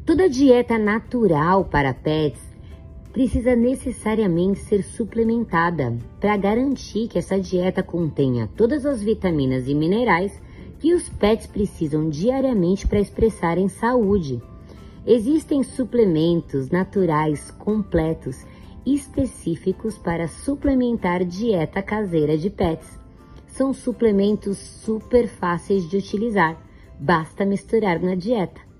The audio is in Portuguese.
Toda dieta natural para pets precisa necessariamente ser suplementada para garantir que essa dieta contenha todas as vitaminas e minerais que os pets precisam diariamente para expressarem saúde. Existem suplementos naturais completos específicos para suplementar dieta caseira de pets. São suplementos super fáceis de utilizar, basta misturar na dieta.